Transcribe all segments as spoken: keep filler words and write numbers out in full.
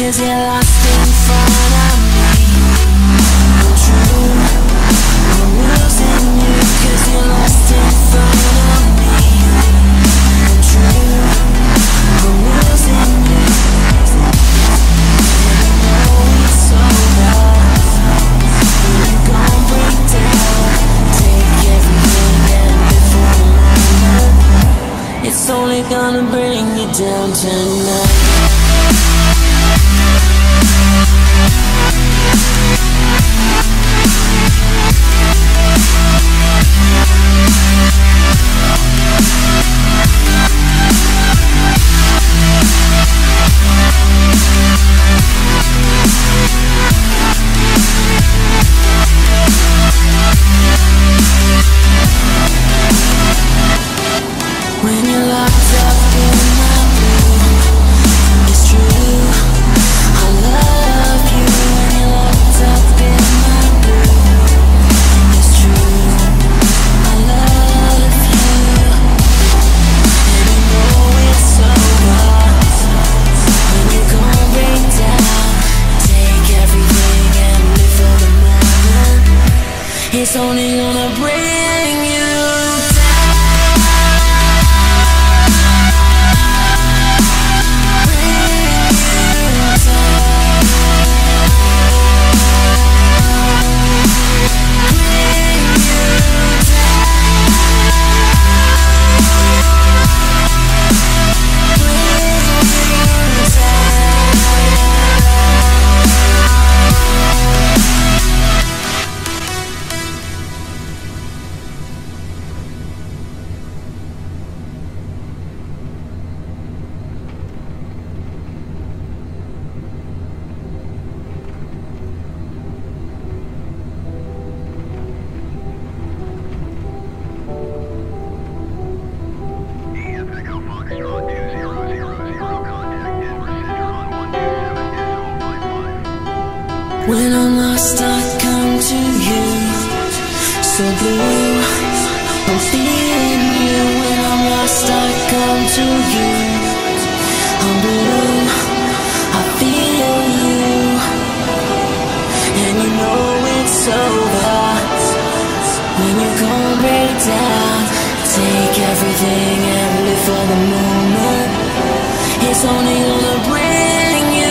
'cause you're lost in front of me. I'm true, I'm losing you 'cause you're lost in front of me. I'm true, I'm losing you. And I know it's over. You're gonna break down, take everything and live for the moment. It's only gonna bring you down tonight. When you're locked up in my room, it's true, I love you. When you're locked up in my room, it's true, I love you. And you know it's over. When you gon' break down, take everything and live for the moment. It's only gonna bring you when I'm lost, I come to you, so blue, I'm feeling you. When I'm lost, I come to you, I'm blue, I feel you. And you know it's over. When you gon' break down, take everything and live for the moment. It's only gonna bring you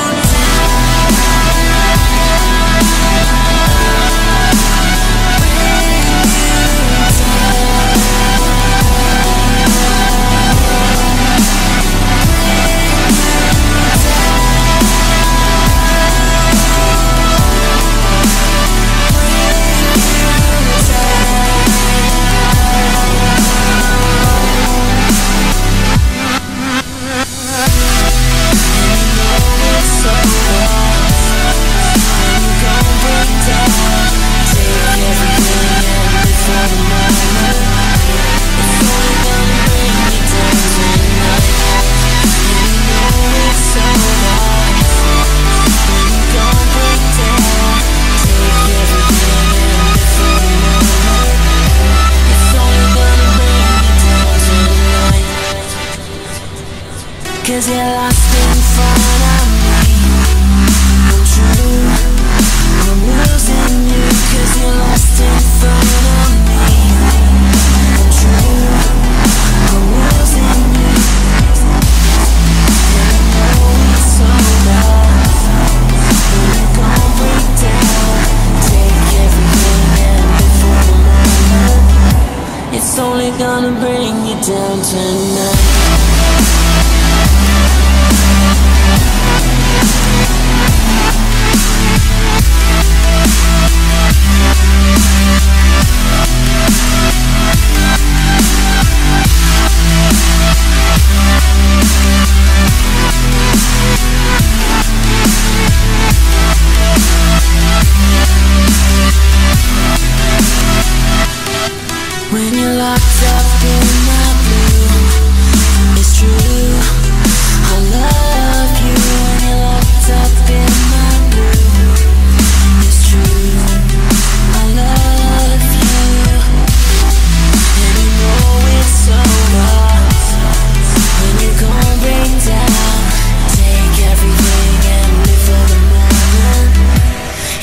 cause you're lost in front of me. I'm true, I'm losing you 'cause you're lost in front of me. I'm true, I'm losing you. And I know it's over. You're gonna break down, take everything and live for the moment. It's only gonna bring you down tonight.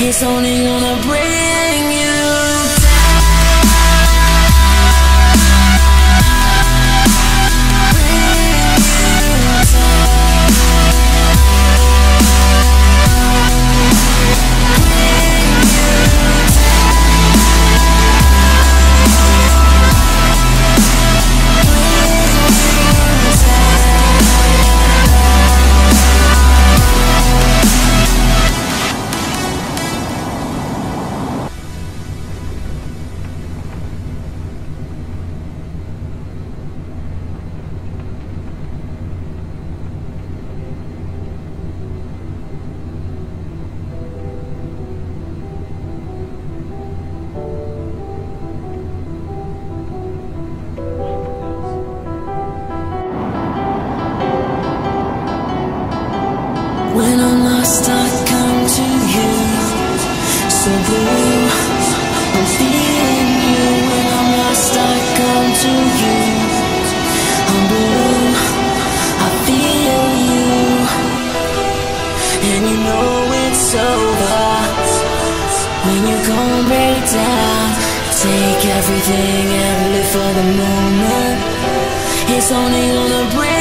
It's only gonna bring you when I'm lost, I come to you. So blue, I'm feeling you. When I'm lost, I come to you. I'm blue, I feel you. And you know it's over when you come break down. Take everything and live for the moment. It's only gonna break